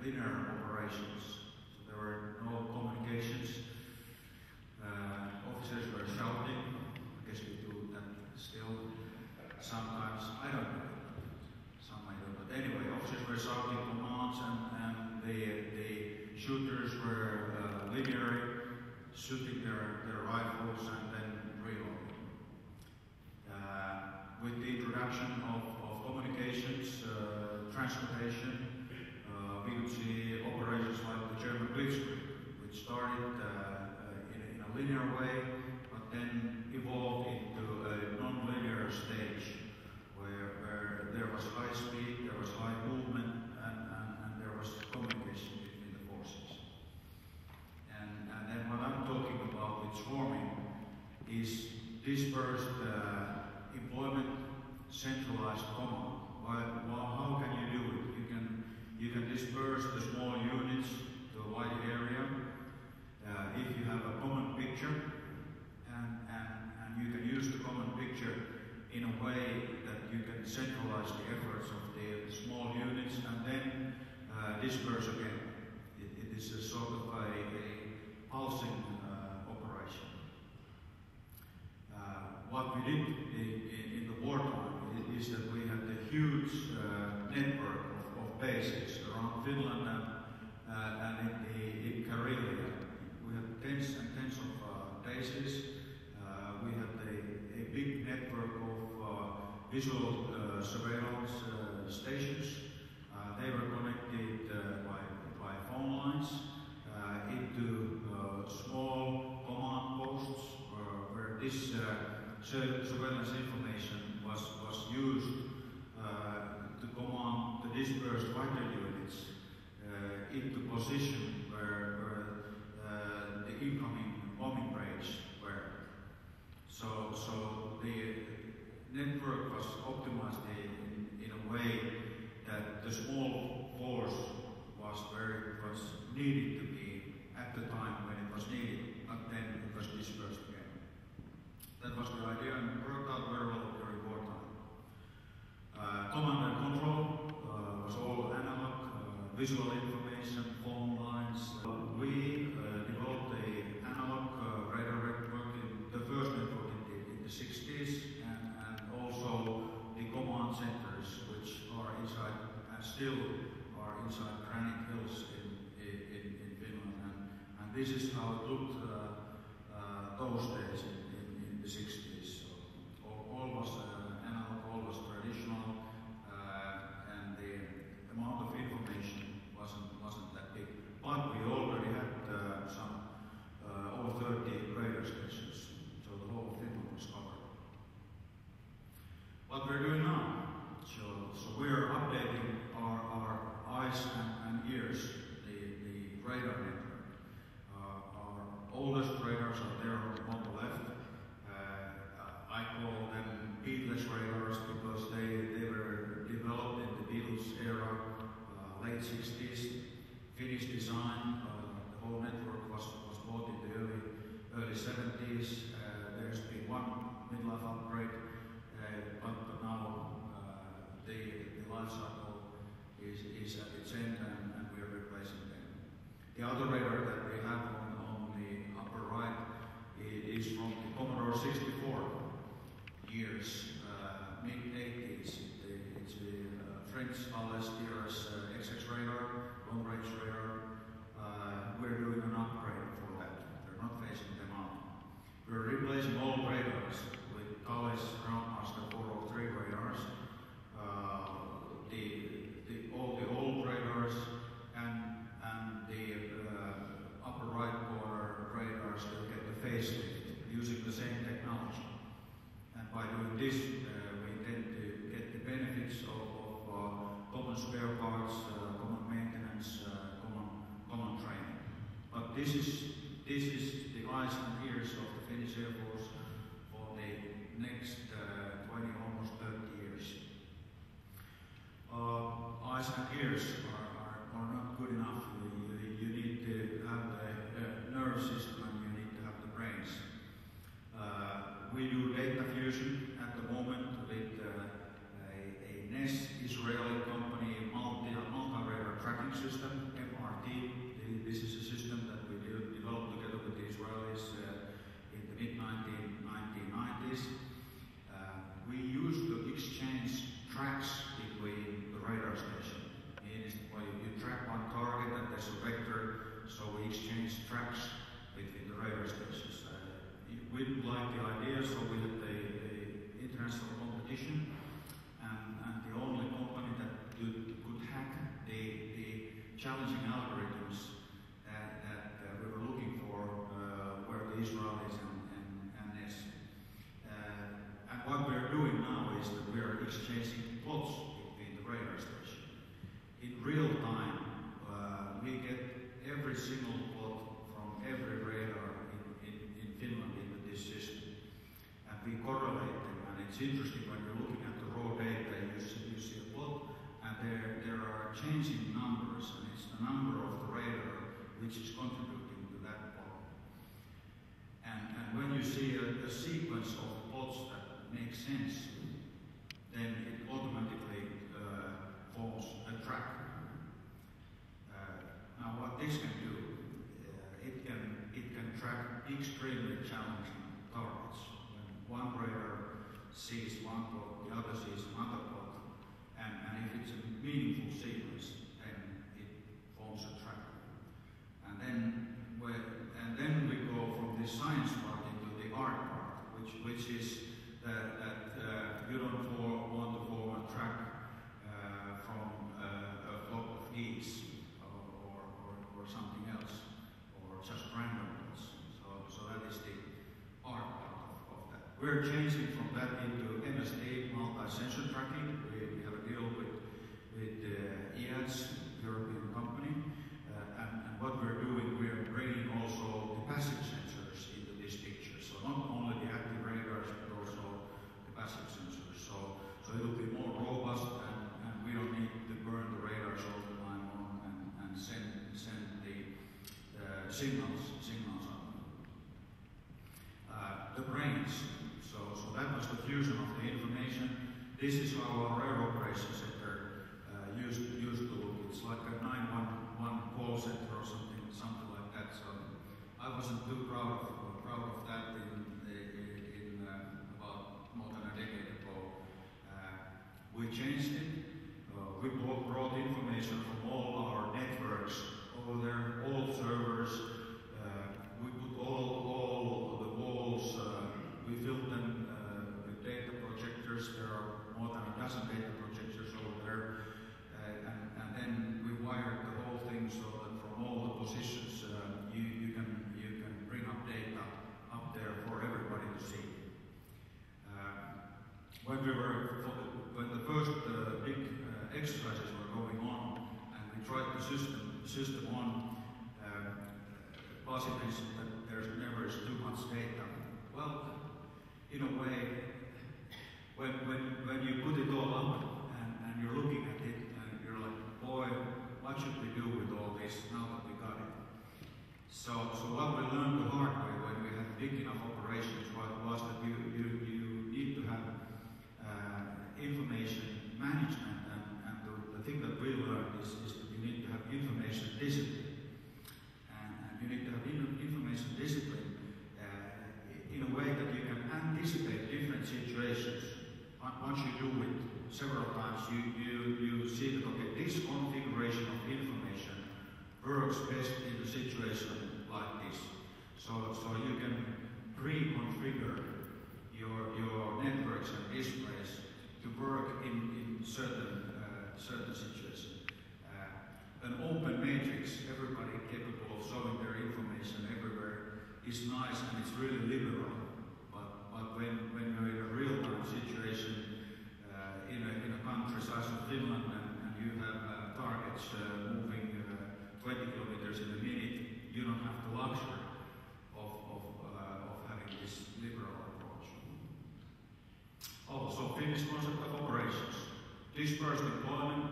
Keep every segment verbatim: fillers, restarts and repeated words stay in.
linear operations. So there were no communications. Uh, officers were shouting. I guess we do that still sometimes. I don't know. Some I do. But anyway, officers were shouting commands, and, and the, the shooters were uh, linearly shooting their, their rifles and then reloading. Uh, with the introduction of, of communications, uh, transportation, uh, we would see operations like the German Blitzkrieg, which started uh, uh, in, in a linear way, but then evolved into a non-linear stage where, where there was high speed, there was high movement, and, and, and there was communication between the forces. And, and then what I'm talking about with swarming is dispersed uh, employment, centralized command. Well, well, how can you do it? You can you can disperse the small units to a wide area uh, if you have a common picture, and, and and you can use the common picture in a way that you can centralize the efforts of the small units and then uh, disperse again. It, it is a sort of a, a pulsing uh, operation. Uh, what we did in, in, in the wartime is that we had a huge uh, network of, of bases around Finland and, uh, and in, the, in Karelia. We had tens and tens of uh, bases. Uh, we had a, a big network of uh, visual uh, surveillance uh, stations. Uh, they were connected uh, by, by phone lines uh, into uh, small command posts uh, where this uh, surveillance information was, was used uh, to command the dispersed fighter units uh, into position where, where uh, the incoming bombing raids were. So, so the network was optimized in, in a way that the small force was where it was needed to be at the time when it was needed, but then it was dispersed again. That was the idea, and it worked out very well during wartime. Uh, command and control uh, was all analog, uh, visual information, phone lines. Uh, we uh, developed an analog uh, radar network, in the first network in the, in the sixties, and, and also the command centers, which are inside, and still are inside granite hills in, in, in Finland. And, and this is how it looked uh, uh, those days. In, the sixties. So all, all was uh, analog, all was traditional, uh, and the amount of information wasn't wasn't that big. But we already had uh, some uh, over thirty radar stations, so the whole of Finland was covered. What we're doing now, so so we're updating our, our eyes and, and ears, the, the radar network. Uh, our oldest radars are there on the left. I call them beadless radars because they, they were developed in the Beatles era, uh, late sixties, Finnish design. Uh, the whole network was, was bought in the early, early seventies. Uh, there's been one midlife upgrade, uh, but, but now uh, the, the life cycle is, is at its end, and, and we're replacing them. The other radar that we have on, on the upper right is from the Commodore sixty-four. Years, uh, mid eighties. It, it's a uh, French Thales D R S uh, X X radar, long range radar. Uh, we're doing an upgrade for that. We're not phasing them out. We're replacing all radars with Thales Groundmaster four oh three radars. Uh, the, the, all the old radars and, and the uh, upper right corner radars will get the facelift using the same technology. And by doing this, uh, we intend to get the benefits of, of uh, common spare parts, uh, common maintenance, uh, common, common training. But this is this is the eyes and ears of the Finnish Air Force for the next uh, twenty, almost thirty years. Uh, eyes and ears are, are, are not good enough. You, you need to have the uh, nerve system, and you need to have the brains. Uh, We do data fusion at the moment with uh, a, a N E S Israeli company multi, multi-radar tracking system, M nineties. Uh, we used to exchange tracks between the radar station. Meaning, well, you, you track one target and there's a vector, so we exchange tracks between the radar stations. Uh, we didn't like the idea, so we had a, a international competition, and, and the only company that could, could hack the, the challenging algorithms that, that uh, we were looking for uh, were the Israelis and, and, and N S. Uh, and what we're doing now is that we're exchanging plots between the radar station. In real time, uh, we get every single plot from every radar in, in, in Finland into this system. And we correlate them, and it's interesting when you're looking at the raw data, you see, you see a plot, and there, there are changing numbers, and it's the number of the radar which is contributing to that plot. And, and when you see a, a sequence of plots that make sense, then it automatically uh, forms a track. Uh, now what this can do, uh, it can it can track extremely challenging targets. When one radar sees one plot, the other sees another plot, and, and if it's a meaningful sequence, then it forms a track. And then when, and then we go from the science part into the art part, which which is that, that uh, you don't for, want to form a track uh, from uh, a flock of geese or, or, or, or something else, or just random ones. So, so that is the art part of, of that. We're changing from that into M S A, multi-sensor tracking. We, we have a deal with, with uh, E A D S, European company, uh, and, and what we're doing, we're bringing also the passive sensors into this picture. So not only the active radars, but also the passive sensors. So, so it will be more robust, and, and we don't need to burn the radars all the time on and, and send send the uh, signals signals up. Uh, the brains. So, so that was the fusion of the information. This is how our air operations center uh, used used to look. It's like a nine one one call center or something something like that. So I wasn't too proud of proud of that in, in, in uh, about more than a decade ago. Uh, we changed it. Uh, we brought information from all our networks over there, all servers. Uh, we put all all the walls. Uh, we filled them uh, with data projectors. There are more than a dozen data projectors over there, uh, and, and then we wired the whole thing so that from all the positions uh, you you can you can bring up data up there for everybody to see. Uh, when we were when the first uh, big uh, exercises were going on, and we tried the system the system on, uh, Pasi mentioned that there's never is too much data. Well, in a way, when when when you put it all up and, and you're looking at it and you're like, boy, what should we do with all this now that we got it? So so what we learned the hard way when we had big enough operations was, was that you you you need to have uh, information management, and, and the, the thing that we learned is, is that you need to have information discipline, and, and you need to have information discipline uh, in a way that you can anticipate different situations. Once you do it several times, you, you, you see that, okay, this configuration of information works best in a situation like this. So, so you can pre-configure your, your networks and displays to work in, in certain, uh, certain situations. Uh, an open matrix, everybody capable of showing their information everywhere, is nice and it's really liberal. But, but when, when you're in a real-time situation uh, in, a, in a country size of Finland, and, and you have uh, targets uh, moving uh, twenty kilometers in a minute, you don't have the luxury of, of, uh, of having this liberal approach. Also, Finnish concept of operations. Dispersed deployment.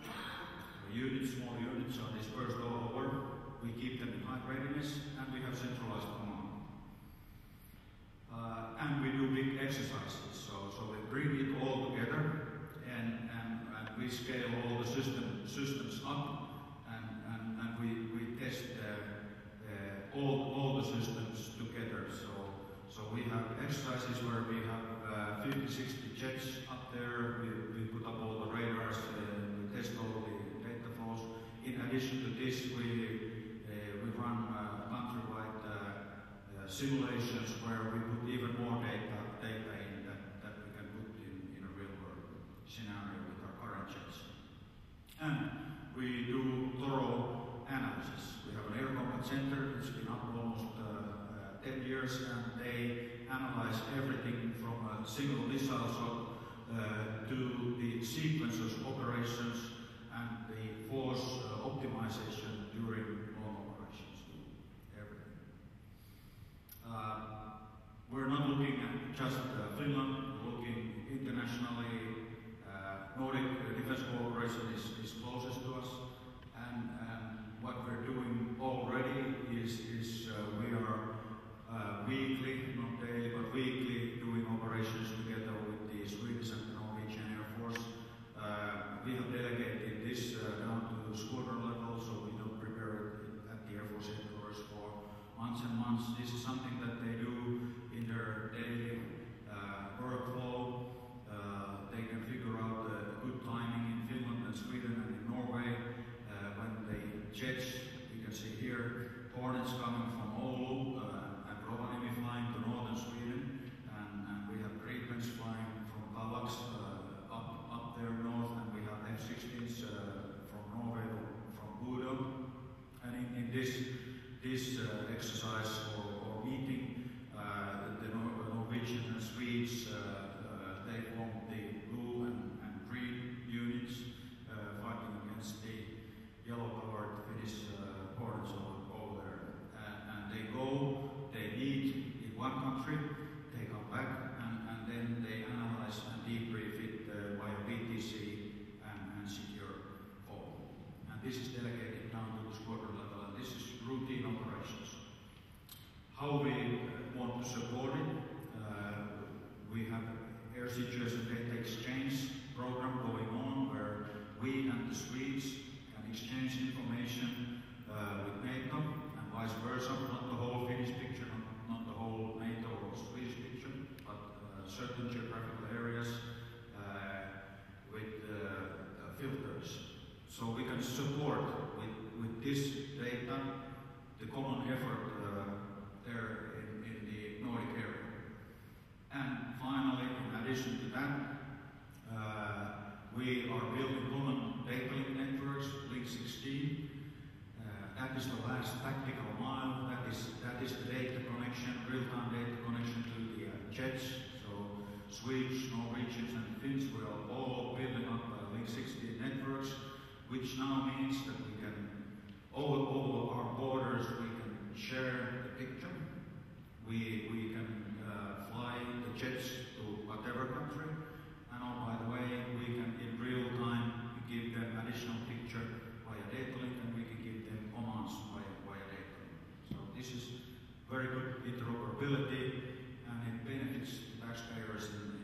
Units, small units are dispersed all over. We keep them in high readiness, and we have centralized command. Uh, and we do big exercises, so, so we bring it all together, and, and, and we scale all the system, systems up, and, and, and we, we test uh, uh, all, all the systems together. So, so we have exercises where we have fifty, sixty jets up there. We, we put up all the radars, uh, we test all the data flows. In addition to this, we, uh, we run uh, country-wide uh, uh, simulations where we put even more data, data in that, that we can put in, in a real-world scenario with our current jets. And we do thorough analysis. We have an air combat center. It's been up almost uh, uh, ten years, and they analyze everything from a single missile shot uh, to the sequences, operations, and the force uh, optimization during long operations. Everything. Uh, we're not looking at just uh, Finland, we're looking internationally. Uh, Nordic defense cooperation is, is closest to us, and, and what we're doing already is, is uh, we are uh, weekly, not daily, but weekly doing operations together with the Swedish and the Norwegian Air Force. Uh, we have delegated this uh, down to squadron level, so we don't prepare it at the Air Force headquarters for months and months. This is something that they do in their daily uh, workflow. Uh, they can figure out the good timing in Finland and Sweden and in Norway uh, when the jets, you can see here, Hornets coming from Oulu uh, and Rovaniemi flying to northern Sweden, and, and we have Gripens flying from Kavax uh, up, up there north, and we have F sixteens uh, from Norway from Bodø. And in, in this, this uh, exercise or, or meeting, uh, the Nor Norwegian and Swedes uh, they formed the blue and, and green units uh, fighting against the yellow-covered Finnish uh, Hornets over, over there. And, and they go, they meet in one country, they come back, and, and then they analyze and debrief it uh, via B T C and, and secure all. And this is delegated down to the squadron level, and this is routine operations. How we uh, want to support it, uh, we have air situation data exchange program going on where we and the Swedes can exchange information uh, with NATO and vice versa, not the whole Finnish picture, not, not the whole NATO or Swedish picture, but uh, certain geographical areas uh, with uh, filters. So we can support with, with this data the common effort uh, there in, in the Nordic area. And finally, in addition to that, uh, we are building common data link networks, Link sixteen. Uh, that is the last tactical mile. That is that is the data connection, real-time data connection to the uh, jets. So Swedes, Norwegians, and Finns, we are all building up uh, Link sixteen networks, which now means that we can, over all our borders, we can share the picture. We we can uh, fly the jets to whatever country, and oh, by the way, we can in real time give them additional picture via data link, and we can give them commands via, via data link. So this is very good interoperability, and it benefits the taxpayers in,